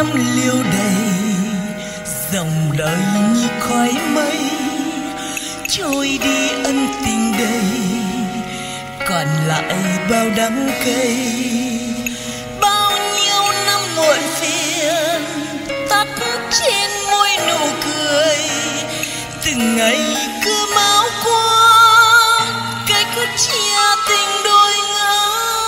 năm liêu đầy, dòng đời như khói mây trôi đi ân tình đầy, còn lại bao đắng cay. Bao nhiêu năm muộn phiền tắt trên môi nụ cười, từng ngày cứ máu qua cái cứ chia tình đôi ngã.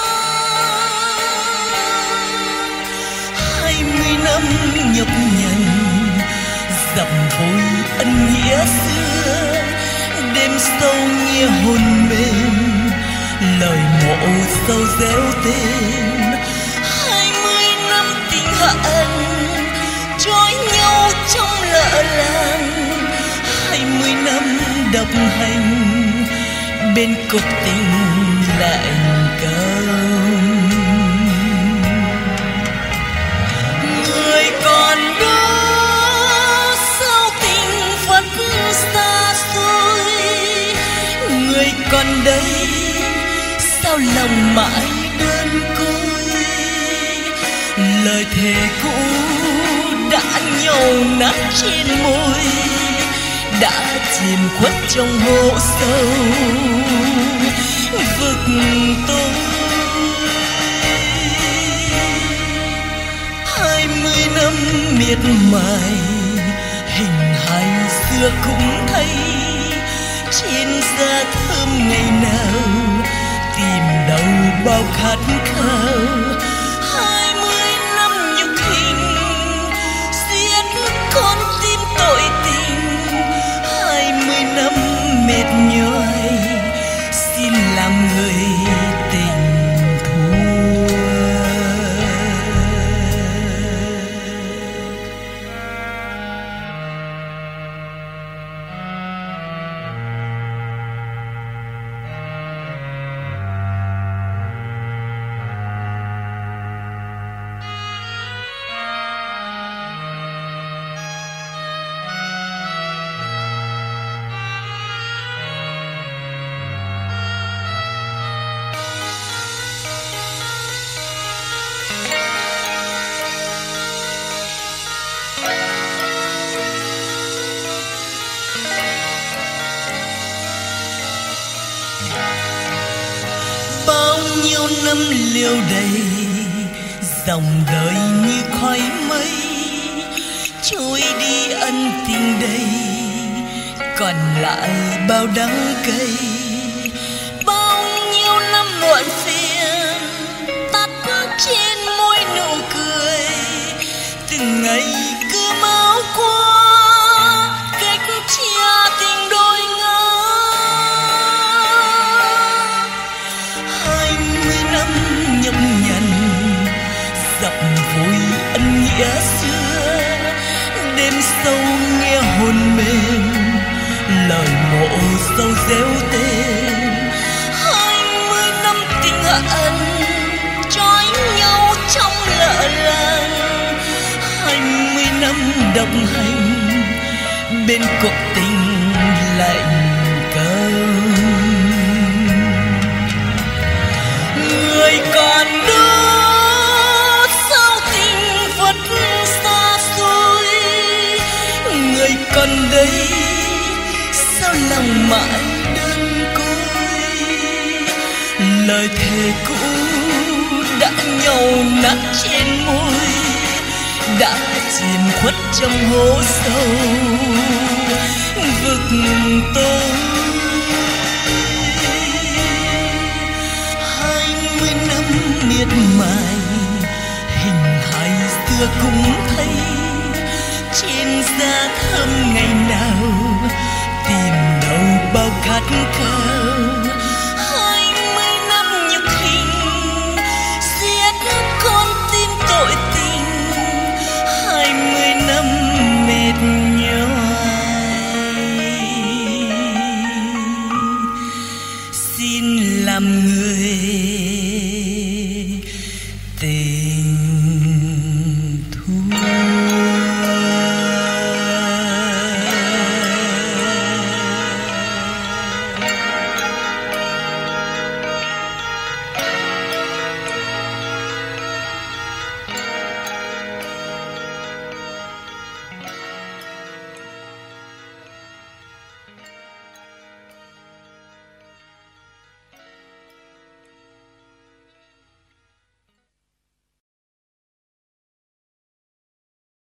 20 năm nhọc nhằn dặm vội ân nghĩa xưa, đêm sâu nghe hồn mềm lời mộ sâu réo tên. 20 năm tình hận trói nhau trong lợ làng, 20 năm độc hành bên cuộc tình lạnh câm. Người còn đó sao tình vẫn xa xôi, người còn đây sao lòng mãi đơn côi. Lời thề cũ đã nhầu nát trên môi, đã chìm khuất trong hố sâu vực tôi. 20 năm miệt mài hình hài xưa cũng thấy, trên da thơm ngày nào tìm đâu bao khát khao. 20 năm nhục hình giết con tim tội tình, 20 năm mệt nhoài xin làm người tình thua. Nhiêu năm liêu đầy, dòng đời như khói mây trôi đi ân tình đầy, còn lại bao đắng cay. Bao nhiêu năm muộn phiền tắt trên môi nụ cười, từng ngày cứ máu qua cách chia tình đôi ngã. 20 năm nhọc nhằn dập vội ân nghĩa xưa, đêm sâu nghe hồn mềm lời mộ sâu réo tên. 20 năm tình hận trói nhau trong lợ làng, 20 năm độc hành bên cuộc tình lạnh câm. Người còn đó sao tình vẫn xa xôi, người còn đây sao lòng mãi đơn côi. Lời thề cũ đã nhầu nát trên môi, đã chìm khuất trong hố sâu vực tôi. 20 năm miệt mài hình hài xưa cũng thấy, trên da thơm ngày nào